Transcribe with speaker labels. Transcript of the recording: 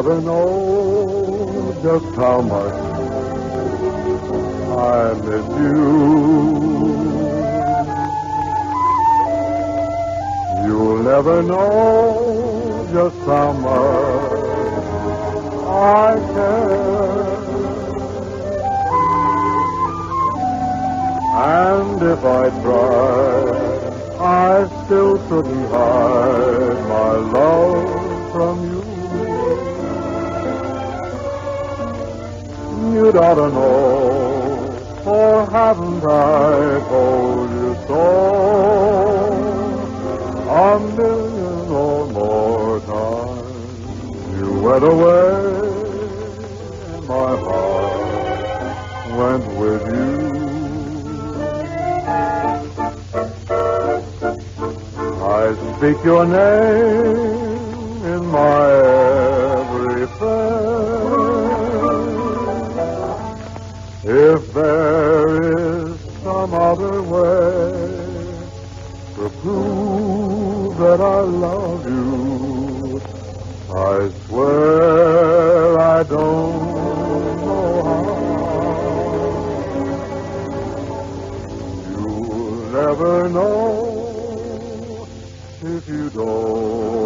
Speaker 1: never know just how much I miss you. You'll never know just how much I care. And if I tried, I still couldn't hide my love from you. You'd ought to know, or haven't I told you so a million or more times? You went away, my heart went with you. I speak your name in my every phrase. If there is some other way to prove that I love you, I swear I don't know how. You'll never know if you don't.